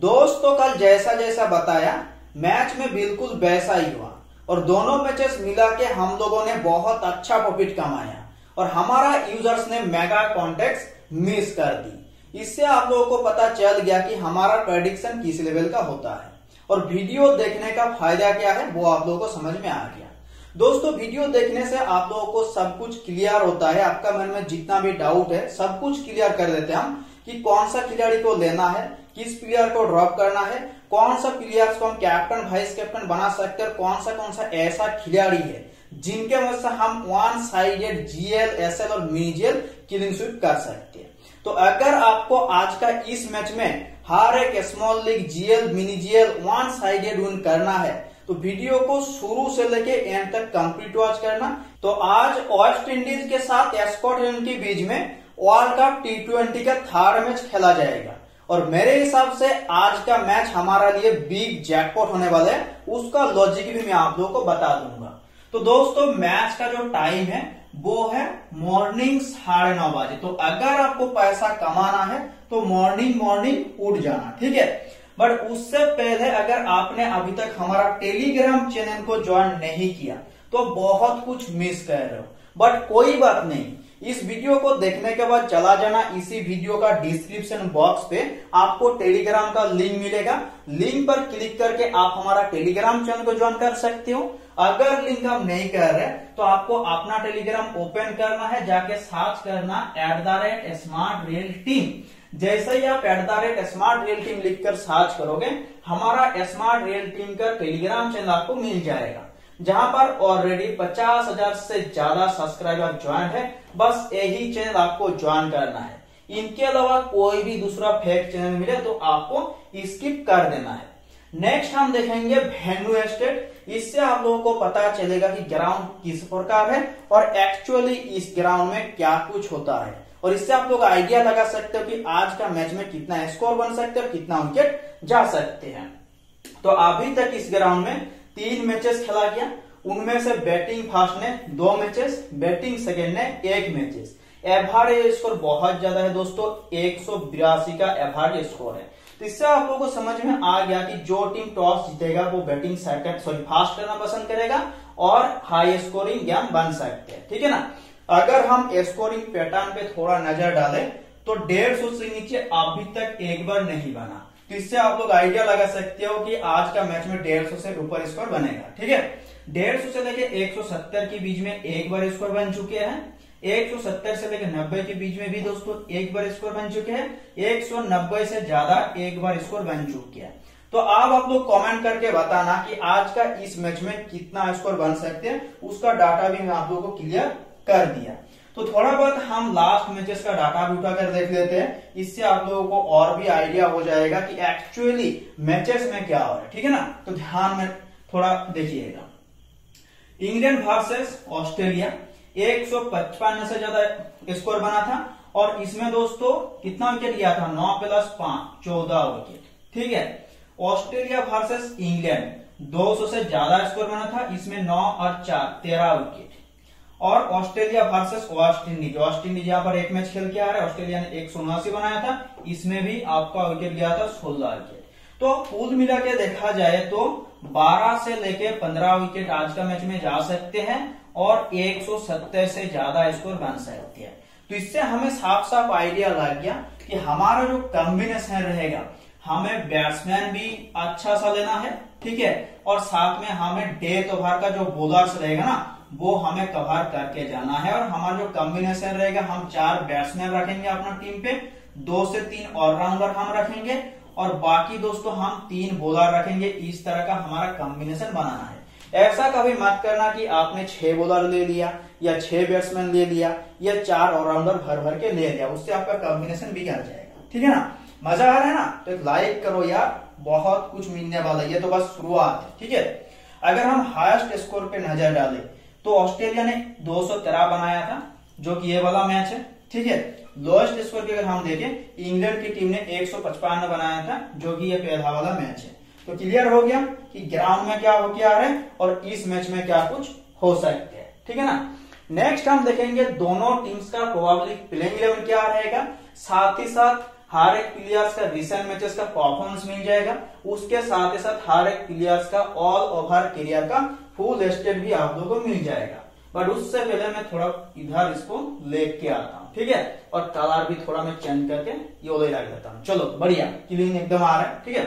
दोस्तों कल जैसा जैसा बताया मैच में बिल्कुल वैसा ही हुआ और दोनों मैचेस मिला के हम लोगों ने बहुत अच्छा प्रॉफिट कमाया और हमारा यूजर्स ने मेगा कॉन्टेक्ट्स मिस कर दी। इससे आप लोगों को पता चल गया कि हमारा प्रेडिक्शन किस लेवल का होता है और वीडियो देखने का फायदा क्या है वो आप लोगों को समझ में आ गया। दोस्तों वीडियो देखने से आप लोगों को सब कुछ क्लियर होता है, आपका मन में जितना भी डाउट है सब कुछ क्लियर कर देते हैं हम कि कौन सा खिलाड़ी को लेना है, किस प्लेयर को ड्रॉप करना है, कौन सा प्लेयर्स को हम कैप्टन वाइस कैप्टन बना सकते हैं, कौन सा ऐसा खिलाड़ी है जिनके वजह से हम वन साइडेड जीएल, एसएल और मिनी जीएल किलिंग स्वीप कर सकते हैं। तो अगर आपको आज का इस मैच में हर एक small league GL, mini GL one sided win करना है तो वीडियो को शुरू से लेके एंड तक कंप्लीट वॉच करना। तो आज वेस्ट इंडीज के साथ स्कॉटलैंड के बीच में वर्ल्ड कप टी20 का थर्ड मैच खेला जाएगा और मेरे हिसाब से आज का मैच हमारा लिए बिग जैकपॉट होने वाला है, उसका लॉजिक भी मैं आप लोगों को बता दूंगा। तो दोस्तों मैच का जो टाइम है वो है मॉर्निंग 9:30 बजे। तो अगर आपको पैसा कमाना है तो मॉर्निंग उठ जाना, ठीक है। बट उससे पहले अगर आपने अभी तक हमारा टेलीग्राम चैनल को ज्वाइन नहीं किया तो बहुत कुछ मिस कर रहे हो। बट कोई बात नहीं, इस वीडियो को देखने के बाद चला जाना इसी वीडियो का डिस्क्रिप्शन बॉक्स पे आपको टेलीग्राम का लिंक मिलेगा। लिंक पर क्लिक करके आप हमारा टेलीग्राम चैनल को ज्वाइन कर सकते हो। अगर लिंक आप नहीं कर रहे तो आपको अपना टेलीग्राम ओपन करना है, जाके सर्च करना @SmartRealTeam। जैसे ही आप @SmartRealTeam लिखकर सर्च करोगे हमारा स्मार्ट रियल टीम का टेलीग्राम चैनल आपको मिल जाएगा, जहां पर ऑलरेडी 50,000 से ज्यादा सब्सक्राइबर ज्वाइन है। बस यही चैनल आपको ज्वाइन करना है, इनके अलावा कोई भी दूसरा फेक चैनल मिले तो आपको स्किप कर देना है। नेक्स्ट हम देखेंगे वेन्यू एस्टेट। इससे आप लोगों को पता चलेगा कि ग्राउंड किस प्रकार है और एक्चुअली इस ग्राउंड में क्या कुछ होता है और इससे आप लोग आइडिया लगा सकते हो कि आज का मैच में कितना स्कोर बन सकते हैं और कितना विकेट जा सकते हैं। तो अभी तक इस ग्राउंड में 3 मैचेस खेला गया, उनमें से बैटिंग फर्स्ट ने 2 मैचेस, बैटिंग सेकेंड ने 1 मैचेस। एवरेज स्कोर बहुत ज्यादा है दोस्तों, 182 का एवरेज स्कोर है। तो इससे आप लोगों को समझ में आ गया कि जो टीम टॉस जीतेगा वो बैटिंग फास्ट करना पसंद करेगा और हाई स्कोरिंग गेम बन सकते हैं, ठीक है ना। अगर हम स्कोरिंग पैटर्न पे थोड़ा नजर डालें तो 150 से नीचे अभी तक एक बार नहीं बना। तो इससे आप लोग आइडिया लगा सकते हो कि आज का मैच में 150 से ऊपर स्कोर बनेगा, ठीक है। 150 से लेके 170 के बीच में एक बार स्कोर बन चुके हैं, 170 से लेकर 90 के बीच में भी दोस्तों एक बार स्कोर बन चुके हैं, 190 से ज्यादा एक बार स्कोर बन चुके हैं। तो आप लोग कमेंट करके बताना कि आज का इस मैच में कितना स्कोर बन सकते हैं, उसका डाटा भी मैं आप लोगों को क्लियर कर दिया। तो थोड़ा बहुत हम लास्ट मैचेस का डाटा भी उठाकर देख लेते हैं, इससे आप लोगों को और भी आइडिया हो जाएगा कि एक्चुअली मैचेस में क्या हो रहा है, ठीक है ना। तो ध्यान में थोड़ा देखिएगा। इंग्लैंड वर्सेस ऑस्ट्रेलिया 155 से ज्यादा स्कोर बना था और इसमें दोस्तों कितना विकेट गया था, 9 + 5 14 विकेट, ठीक है। ऑस्ट्रेलिया वर्सेस इंग्लैंड 200 से ज्यादा स्कोर बना था, इसमें 9 और 4 13 विकेट। और ऑस्ट्रेलिया वर्सेस वेस्ट इंडीज यहाँ पर एक मैच खेल के आ रहा है, ऑस्ट्रेलिया ने 179 बनाया था, इसमें भी आपका विकेट गया था 16 विकेट। तो कुल मिला के देखा जाए तो 12 से लेके 15 विकेट आज का मैच में जा सकते हैं और 170 से ज्यादा स्कोर बन सकते हैं। तो इससे हमें साफ साफ आइडिया लग गया कि हमारा जो कॉम्बिनेशन रहेगा, हमें बैट्समैन भी अच्छा सा लेना है, ठीक है, और साथ में हमें डेथ ओवर का जो बॉलर्स रहेगा ना वो हमें कवर करके जाना है। और हमारा जो कॉम्बिनेशन रहेगा, हम 4 बैट्समैन रखेंगे अपना टीम पे, 2 से 3 ऑलराउंडर हम रखेंगे और बाकी दोस्तों हम 3 बॉलर रखेंगे। इस तरह का हमारा कॉम्बिनेशन बनाना है। ऐसा कभी मत करना कि आपने 6 बॉलर ले लिया या 6 बैट्समैन ले लिया या 4 ऑलराउंडर भर भर के ले लिया, उससे आपका कॉम्बिनेशन बिगड़ जाएगा, ठीक है ना। मजा आ रहा है ना, तो लाइक करो यार, बहुत कुछ मिलने वाला है, ये तो बस शुरुआत है, ठीक है। अगर हम हाईएस्ट स्कोर पे नजर डालें तो ऑस्ट्रेलिया ने 213 बनाया था, जो कि ये वाला मैच है, ठीक है। लोएस्ट स्कोर की अगर हम देखें, इंग्लैंड की टीम ने 155 बनाया था, जो कि ये पहला वाला मैच है। तो क्लियर हो गया कि ग्राउंड में क्या हो क्या आ रहा है और इस मैच में क्या कुछ हो सकते हैं, ठीक है ना। नेक्स्ट हम देखेंगे दोनों टीम्स का प्रोबेबली प्लेइंग 11 क्या रहेगा, साथ ही साथ हर एक प्लेयर्स का रिसेंट मैचेस का परफॉर्मेंस मिल जाएगा, उसके साथ ही साथ हर एक प्लेयर्स का ऑल ओवर करियर का फुल स्टेट भी आप लोगों को मिल जाएगा। बट उससे पहले मैं थोड़ा इधर इसको लेके आता हूँ, ठीक है, और कलर भी थोड़ा मैं चेंज करके येलो ही रख देता हूँ। चलो बढ़िया, क्लीन एकदम आ रहा है, ठीक है।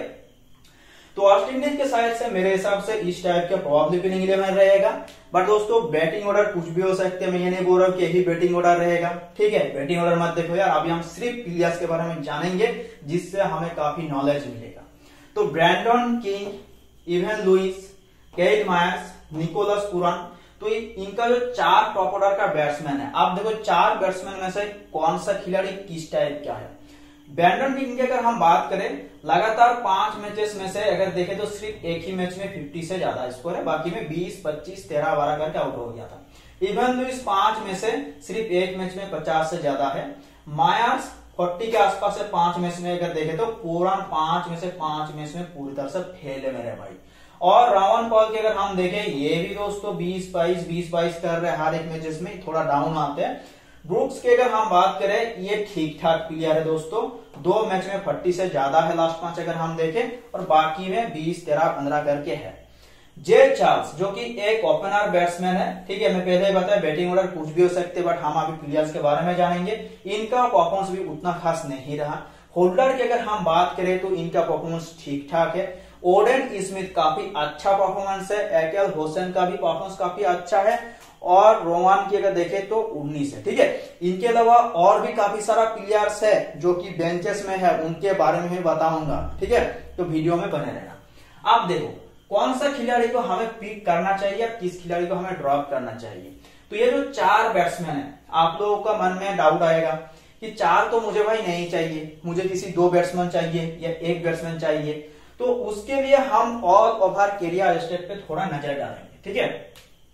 तो वेस्ट इंडीज के साइड से मेरे हिसाब से इस टाइप का प्रॉब्लम भी नहीं रहेगा। बट दोस्तों बैटिंग ऑर्डर कुछ भी हो सकते हैं, मैं ये नहीं बोल रहा हूँ कि यही बैटिंग ऑर्डर रहेगा, ठीक है। बैटिंग ऑर्डर मत देखो यार, अभी हम सिर्फ प्लेयर्स के बारे में जानेंगे जिससे हमें काफी नॉलेज मिलेगा। तो Brandon King, Evin Lewis, Kyle Mayers, Nicholas Pooran, तो इनका जो 4 टॉप ऑर्डर का बैट्समैन है, आप देखो 4 बैट्समैन में से कौन सा खिलाड़ी किस टाइप का है। ब्रैंडन किंग की अगर हम बात करें, लगातार 5 मैचेस में से अगर देखें तो सिर्फ एक ही मैच में 50 से ज्यादा स्कोर है, बाकी में 20, 25, 13, 12 करके आउट हो गया था। इवन लुइस 5 में से सिर्फ एक मैच में 50 से ज्यादा है। मायर्स 40 के आसपास है 5 मैच में अगर देखें तो, पूरा 5 में से 5 मैच में पूरी तरह से फेल है मेरे भाई। और रावन पॉल के अगर हम देखें, ये भी दोस्तों 20-22 कर रहे हैं हर एक मैचेस में, थोड़ा डाउन आते हैं। ब्रुक्स के अगर हम बात करें, ये ठीक ठाक प्लेयर है दोस्तों, 2 मैच में 40 से ज्यादा है लास्ट 5 अगर हम देखें, और बाकी में 20, 13, 15 करके है। जे चार्ल्स जो कि एक ओपनर बैट्समैन है, ठीक है, मैं पहले ही बताया बैटिंग ऑर्डर कुछ भी हो सकते, बट हम अभी प्लेयर्स के बारे में जानेंगे। इनका परफॉर्मेंस भी उतना खास नहीं रहा। होल्डर की अगर हम बात करें तो इनका परफॉर्मेंस ठीक ठाक है। ओडेन स्मिथ काफी अच्छा परफॉर्मेंस है, एकेल होसेन का भी परफॉर्मेंस काफी अच्छा है, और रोमान की अगर देखें तो 19 है, ठीक है। इनके अलावा और भी काफी सारा प्लेयर्स है जो कि बेंचेस में है, उनके बारे में बताऊंगा, ठीक है, तो वीडियो में बने रहना। आप देखो कौन सा खिलाड़ी को हमें पिक करना चाहिए, किस खिलाड़ी को हमें ड्रॉप करना चाहिए। तो ये जो 4 बैट्समैन है, आप लोगों का मन में डाउट आएगा कि 4 तो मुझे भाई नहीं चाहिए, मुझे किसी 2 बैट्समैन चाहिए या 1 बैट्समैन चाहिए। तो उसके लिए हम ऑल ओवर करियर स्टेट पे थोड़ा नजर डालेंगे, ठीक है।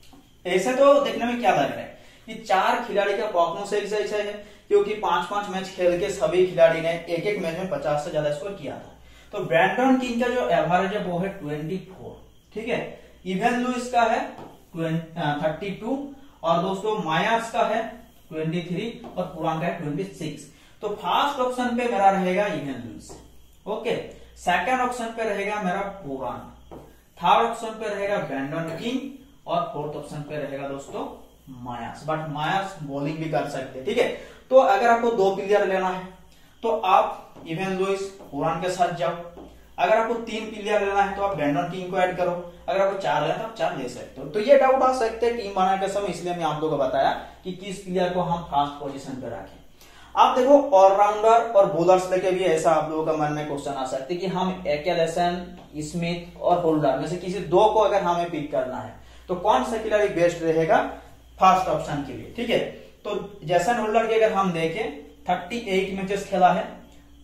ऐसे तो देखने में क्या लग रहा है कि 4 खिलाड़ी का परफॉर्मेंस एक से है, क्योंकि 5-5 मैच खेल के सभी खिलाड़ी ने एक मैच में 50 से ज्यादा स्कोर किया था। तो ब्रैंडन किंग का जो एवरेज है वो है 24, ठीक है। इवन लुइस का है 32, और दोस्तों मायर्स का है 23, और पुरान का है 26। तो फर्स्ट ऑप्शन पे मेरा रहेगा Evin Lewis, okay. Second option पे रहेगा मेरा पुरान, थर्ड ऑप्शन पे रहेगा ब्रैंडन किंग, और फोर्थ ऑप्शन पे रहेगा दोस्तों मायर्स। बट मायर्स बॉलिंग भी कर सकते हैं, ठीक है। तो अगर आपको 2 प्लेयर लेना है तो आप इवन लुइस, पुरान के साथ जाओ। अगर आपको 3 प्लेयर लेना है तो आप ब्रैंडन किंग को ऐड करो। अगर आपको 4 लेना है तो आप 4 ले सकते हो। तो ये डाउट आ सकते हैं टीम बनाने के समय, इसलिए मैं आप लोगों को बताया कि किस प्लेयर को हम फर्स्ट पोजीशन पे रखें। आप देखो ऑलराउंडर और बॉलर्स लेके भी ऐसा आप लोगों का मन में क्वेश्चन आ सकते हैं कि हम एकेलेसन, स्मिथ और होल्डर में से किसी 2 को अगर हमें पिक करना है तो कौन सा खिलाड़ी बेस्ट रहेगा फर्स्ट ऑप्शन के लिए, ठीक है। तो जैसन होल्डर के अगर हम देखें 38 मैचेस खेला है,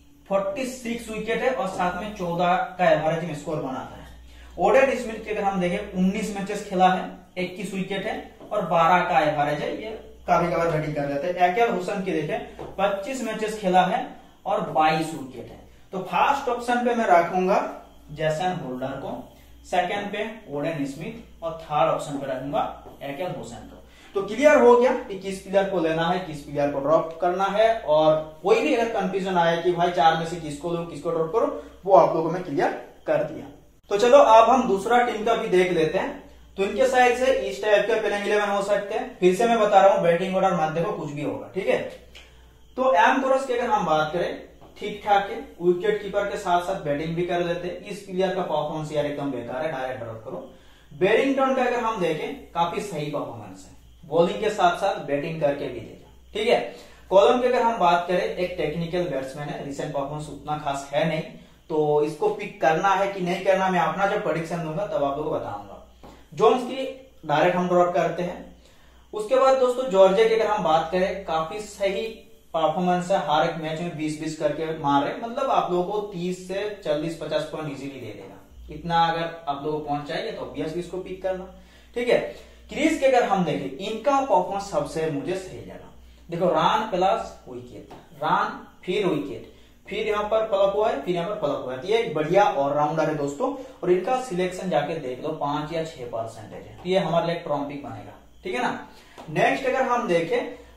46 विकेट है, और साथ में 14 का एवरेज में स्कोर बनाता है। ओडेन स्मिथ के अगर हम देखें 19 मैचेस खेला है, 21 विकेट है, और 12 का एवरेज है, ये कभी कभार बैटिंग कर जाते हैं। एकेल हुसैन के देखें 25 मैचेस खेला है और 22 विकेट है। तो फर्स्ट ऑप्शन पे मैं रखूंगा जैसन होल्डर को, सेकंड पे ओडेन स्मिथ, और थर्ड ऑप्शन पे रखूंगा एकेल हुसैन को। तो क्लियर हो गया कि किस प्लेयर को लेना है, किस प्लेयर को ड्रॉप करना है। और कोई भी अगर कंफ्यूजन आए कि भाई 4 में से किसको लो, किसको ड्रॉप करो, वो आप लोगों में क्लियर कर दिया। तो चलो अब हम दूसरा टीम का भी देख लेते हैं। तो इनके साइड से इस टाइप के प्लेइंग 11 हो सकते हैं। फिर से मैं बता रहा हूं बैटिंग ऑर्डर मत देखो, कुछ भी होगा, ठीक है। तो एम कोरस की अगर हम बात करें, ठीक ठाक है, विकेट कीपर के साथ साथ बैटिंग भी कर लेते हैं। इस प्लेयर का परफॉर्मेंस यार एकदम बेकार है, डायरेक्ट ड्रॉप करो। बेरिंगटन का अगर हम देखें काफी सही परफॉर्मेंस है, बॉलिंग के साथ साथ बैटिंग करके भी देखा, ठीक है। कॉलम की अगर हम बात करें, एक टेक्निकल बैट्समैन है, रिसेंट परफॉर्मेंस उतना खास है नहीं, तो इसको पिक करना है कि नहीं करना मैं अपना जब प्रेडिक्शन दूंगा तब आप लोगों को बताऊंगा। जोन्स की डायरेक्ट हम ड्रॉप करते हैं। उसके बाद दोस्तों जॉर्जिया की अगर हम बात करें, काफी सही परफॉर्मेंस है, हर एक मैच में 20-20 करके मार रहे, मतलब आप लोगों को 30 से 40-50 पॉइंट इजीली दे देगा। इतना अगर आप लोगों को पहुंच चाहिए तो ऑब्वियसली इसको पिक करना, ठीक है। क्रीज के अगर हम देखें, इनका परफॉर्मेंस सबसे मुझे सही लगा। देखो रन प्लस विकेट, रन फिर विकेट, फिर यहाँ पर फ्लॉप हुआ है, फिर यहाँ पर फ्लॉप हुआ है। ये एक बढ़िया ऑलराउंडर है दोस्तों, और इनका सिलेक्शन जाके देख लो 5 या 6% है, तो ये हमारे लिए ट्रॉम्पिक बनेगा, ठीक है ना। नेक्स्ट अगर हम देखें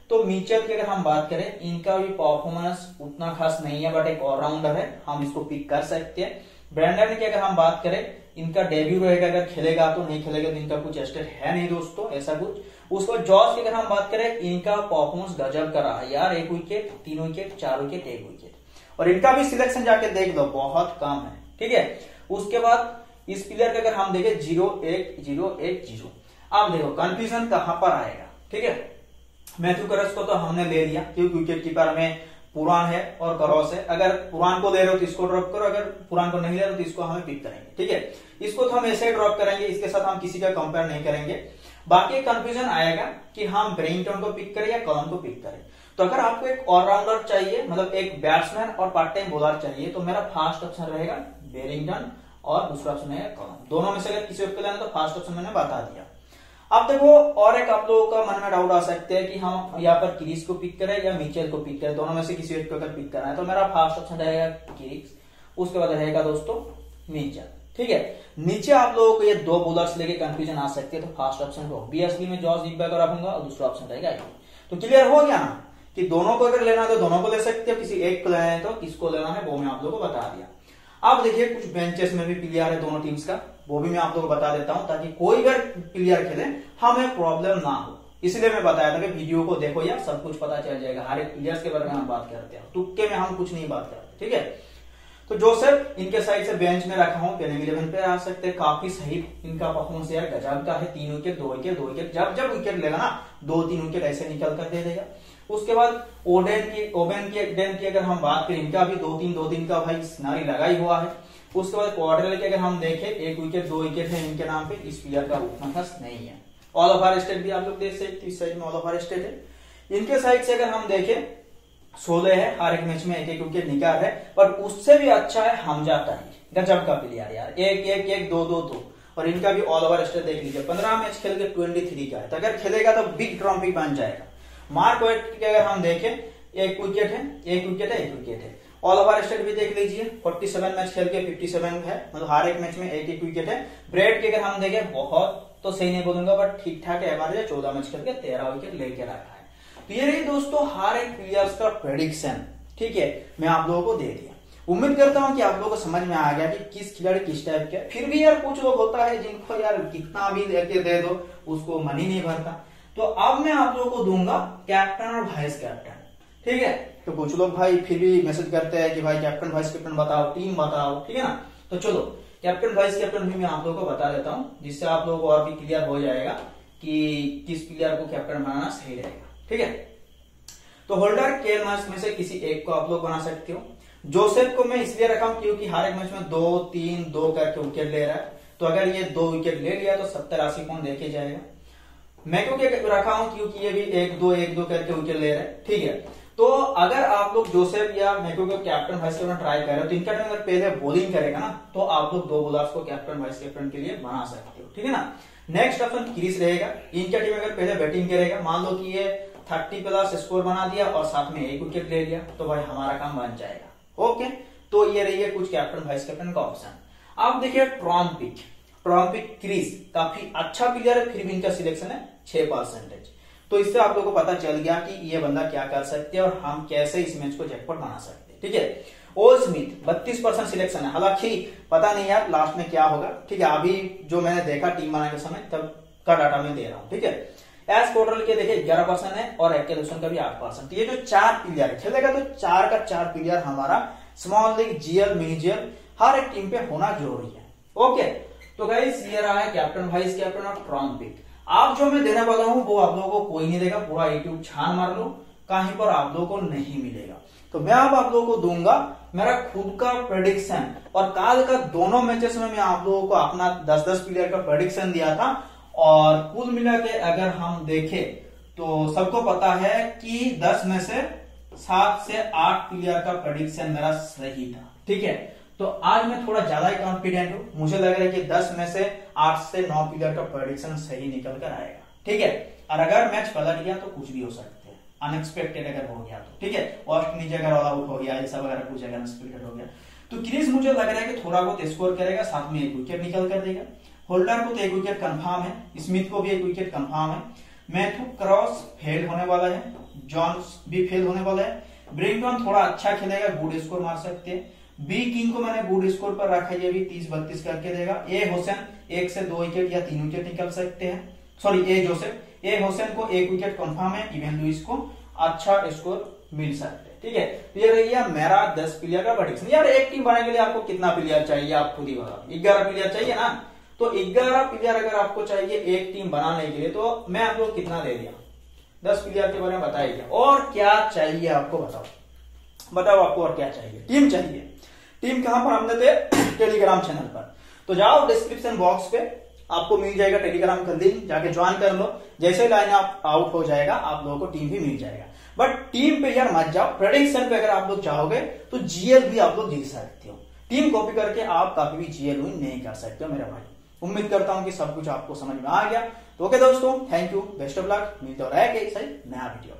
तो मिचेल की अगर हम बात करें, इनका भी परफॉर्मेंस उतना खास नहीं है, बट एक ऑलराउंडर है, हम इसको पिक कर सकते हैं। ब्रैंडन की अगर हम बात करें, इनका डेब्यू रहेगा, अगर खेलेगा तो, नहीं खेलेगा तो इनका कुछ स्टेट है नहीं दोस्तों, ऐसा कुछ। उसको जॉस की अगर हम बात करें, इनका परफॉर्मेंस गजब कर रहा है यार, 1 विकेट, 3 विकेट, 4 विकेट, 1 विकेट, और इनका भी सिलेक्शन जाके देख लो बहुत कम है, ठीक है। उसके बाद इस प्लेयर का अगर हम देखें 0-1-0-1-0, अब देखो कंफ्यूजन कहां पर आएगा, ठीक है। मैथ्यू करस को तो हमने ले लिया क्योंकि विकेट कीपर में पुरान है और क्रॉस है, अगर पुरान को ले रहे हो तो इसको ड्रॉप करो, अगर पुरान को नहीं ले रहे हो तो इसको हमें पिक करेंगे, ठीक है। इसको तो हम ऐसे ड्रॉप करेंगे, इसके साथ हम किसी का कंपेयर नहीं करेंगे। बाकी कंफ्यूजन आएगा कि हम ब्रेइंगटन को पिक करें या कॉलम को पिक करें। तो अगर आपको एक ऑलराउंडर चाहिए, मतलब एक बैट्समैन और पार्ट टाइम बॉलर चाहिए, तो मेरा फर्स्ट ऑप्शन रहेगा बेरिंगटन और दूसरा ऑप्शन है कॉलम। दोनों में से अगर किसी को लेना तो फर्स्ट ऑप्शन मैंने बता दिया। अब देखो और एक आप लोगों का मन में डाउट आ सकते हैं कि हम यहाँ पर क्रिस को पिक करें या मिचेल को पिक करें, दोनों में से किसी एक को अगर पिक करना है तो मेरा फर्स्ट ऑप्शन रहेगा क्रिस, उसके बाद रहेगा दोस्तों मिचेल, ठीक है। नीचे आप लोगों को ये 2 बॉलर्स लेके कंफ्यूजन आ सकते हैं, तो फर्स्ट ऑप्शन को ऑब्वियसली मैं जॉस ज़िम्बा को रखूंगा और दूसरा ऑप्शन रहेगा। तो क्लियर हो गया ना कि दोनों को अगर लेना है तो दोनों को ले सकते हो, किसी एक को लेना है तो किसको लेना है वो मैं आप लोगों को बता दिया। अब देखिए कुछ बेंचेस में भी प्लेयर है दोनों टीम्स का, वो भी मैं आप लोगों को बता देता हूं ताकि कोई अगर प्लेयर खेले हमें प्रॉब्लम ना हो, इसलिए मैं बताया था कि वीडियो को देखो यार, सब कुछ पता चल जाएगा। हर एक प्लेयर्स के बारे में हम बात करते हैं, तुक्के में हम कुछ नहीं बात करते, ठीक है। तो जोसेफ इनके साइड से बेंच में रखा हूं, प्लेइंग 11 पे आ सकते हैं, काफी सही इनका परफॉर्मेंस यार गजब का है, 3 विकेट, 2 विकेट, 2 विकेट, जब विकेट लेगा ना 2-3 विकेट ऐसे निकल कर दे देगा। उसके बाद ओबेन की अगर हम बात करें, इनका भी 2-3 का भाई सिनारी लगा ही हुआ है। उसके बाद क्वार्टर की अगर हम देखें, 1 विकेट, 2 विकेट है इनके नाम पे, इस प्लेयर का उतना खास नहीं है। ऑल ओवर स्टेट भी आप लोग देख सकते, इस साइड में ऑल ओवर स्टेट है। इनके साइड से अगर हम देखें 16 है, हर एक मैच में 1-1 विकेट निकाल है, पर उससे भी अच्छा है हमजा ताहिर, गजब का प्लेयर यार, 1-1-1, 2-2-2, और इनका भी ऑल ओवर स्टेट देख लीजिए, 15 मैच खेल के 23 का है, तो अगर खेलेगा तो बिग ट्रॉफी बन जाएगा। मार्क वाइट की अगर हम देखें, 1 विकेट है, 1 विकेट है, 1 विकेट है। ऑल ओवर स्टेट भी देख लीजिए, 47 मैच खेल के 57 है, मतलब हर एक मैच में 1-1 विकेट है। ब्रेड की अगर हम देखें, बहुत तो सही नहीं बोलूंगा बट ठीक ठाक एवरेज है, 14 मैच खेल के 13 विकेट लेके रखा है। तो ये रही दोस्तों हर एक प्लेयर्स का प्रेडिक्शन, ठीक है, मैं आप लोगों को दे दिया। उम्मीद करता हूं कि आप लोगों को समझ में आ गया कि किस खिलाड़ी किस टाइप के। फिर भी यार कुछ लोग होता है जिनको यार कितना भी लेके दे दो उसको मन ही नहीं भरता, तो अब मैं आप लोगों को दूंगा कैप्टन और वाइस कैप्टन, ठीक है। तो कुछ लोग भाई फिर भी मैसेज करते हैं कि भाई कैप्टन वाइस कैप्टन बताओ, टीम बताओ, ठीक है ना। तो चलो कैप्टन वाइस कैप्टन भी मैं आप लोगों को बता देता हूं, जिससे आप लोगों को और भी क्लियर हो जाएगा कि किस प्लेयर को कैप्टन बनाना सही रहेगा, ठीक है। तो होल्डर के मैच में से किसी एक को आप लोग बना सकते हो। जोसेफ को मैं इसलिए रखा हूं क्योंकि हर एक मैच में 2-3-2 करके विकेट ले रहा है, तो अगर ये 2 विकेट ले लिया तो 70-80 पॉइंट देखे जाएगा। मैको के रखा हूं क्योंकि ये भी 1-2 करके विकेट ले रहा है, ठीक है। तो अगर आप लोग जोसेफ या मैको को कैप्टन वाइस कैप्टन ट्राई कर रहे हो, तो इनका टीम अगर पहले बॉलिंग करेगा ना, तो आप लोग 2 बॉलर्स को कैप्टन वाइस कैप्टन के लिए बना सकते हो, ठीक है ना। नेक्स्ट ऑप्शन क्रिस रहेगा, इनका टीम अगर पहले बैटिंग करेगा, मान लो कि ये 30+ स्कोर बना दिया और साथ में 1 विकेट ले लिया, तो भाई हमारा काम बन जाएगा, ओके। तो ये रही है कुछ कैप्टन वाइस कैप्टन का ऑप्शन। अब देखिए ट्रॉम्पिक क्रिस काफी अच्छा प्लेयर है, फिर भी इनका सिलेक्शन है 6%। तो इससे आप लोगों को पता चल गया कि ये बंदा क्या कर सकते हैं और हम कैसे इस मैच को जैकपॉट बना सकते हैं, ठीक है। ओल स्मिथ 32% सिलेक्शन है, हालांकि पता नहीं यार लास्ट में क्या होगा, ठीक है। अभी जो मैंने देखा टीम बनाने के समय तब का डाटा मैं दे रहा हूं, ठीक है। एस कोटरल के देखिए 11% है और एक्केलसन का भी 8%। ये जो 4 प्लेयर खेलेगा तो 4 का 4 प्लेयर हमारा small league, GL, mini GL हर एक टीम पे होना जरूरी है, ओके। तो गाइस ये रहा है कैप्टन वाइस कैप्टन और ट्रॉम्पिक। आप जो मैं देने वाला हूं वो आप लोगों को कोई नहीं देगा, पूरा यूट्यूब छान मार लो, कहीं पर आप लोगों को नहीं मिलेगा। तो मैं अब आप लोगों को दूंगा मेरा खुद का प्रेडिक्शन, और काल का दोनों मैचेस में मैं आप लोगों को अपना 10-10 प्लेयर का प्रेडिक्शन दिया था, और कुल मिला के अगर हम देखें तो सबको पता है कि 10 में से 7 से 8 प्लेयर का प्रेडिक्शन मेरा सही था, ठीक है। तो आज मैं थोड़ा ज्यादा ही कॉन्फिडेंट हूं, मुझे लग रहा है कि 10 में से 8 से 9 प्लेयर का प्रेडिक्शन सही निकल कर आएगा, ठीक है। और अगर मैच पलट गया तो कुछ भी हो सकता है, अनएक्सपेक्टेड अगर हो गया तो, ठीक है। ऑस्ट्रेलिया अगर ऑल आउट हो गया, ऐसा वगैरह कुछ अगर अनएक्सपेक्टेड हो गया तो क्रिस मुझे लग रहा है कि थोड़ा बहुत स्कोर करेगा, साथ में 1 विकेट निकल कर देगा। होल्डर को तो 1 विकेट कंफर्म है, स्मिथ को भी 1 विकेट कंफर्म है। मैथ्यू क्रॉस फेल होने वाला है, जॉन्स भी फेल होने वाला है, ब्रिंगटन थोड़ा अच्छा खेलेगा, गुड स्कोर मार सकते हैं, बी किंग को मैंने गुड स्कोर पर रखा है, ये भी 30-32 करके देगा, ए हुसैन 1 से 2 विकेट या 3 विकेट निकल सकते हैं, sorry A Joseph, A Hosein को 1 विकेट कंफर्म है, इवन लुइस को अच्छा स्कोर मिल सकते हैं। ठीक है, तो ये रही मेरा 10 प्लेयर का प्रेडिक्शन। यार एक टीम बनाने के लिए आपको कितना प्लेयर चाहिए आप खुद ही बताओ, 11 प्लेयर चाहिए ना, तो 11 प्लेयर अगर आपको चाहिए एक टीम बनाने के लिए, तो मैं आपको कितना दे दिया, 10 प्लेयर के बारे में बताइए, और क्या चाहिए आपको बताओ, बताओ आपको और क्या चाहिए। टीम चाहिए, टीम कहां पर हमने थे, टेलीग्राम चैनल पर, तो जाओ डिस्क्रिप्शन बॉक्स पे आपको मिल जाएगा टेलीग्राम का लिंक, जाके ज्वाइन कर लो, जैसे लाइन आप आउट हो जाएगा आप लोगों को टीम भी मिल जाएगा। बट टीम पे यार मत जाओ, प्रेडिक्शन पे अगर आप लोग चाहोगे तो जीएल भी आप लोग जीत सकते हो, टीम कॉपी करके आप कभी भी जीएल विन नहीं कर सकते हो मेरे भाई। उम्मीद करता हूं कि सब कुछ आपको समझ में आ गया। तो ओके दोस्तों, thank you, best of luck, मिलते हो रहेगा सही नया वीडियो।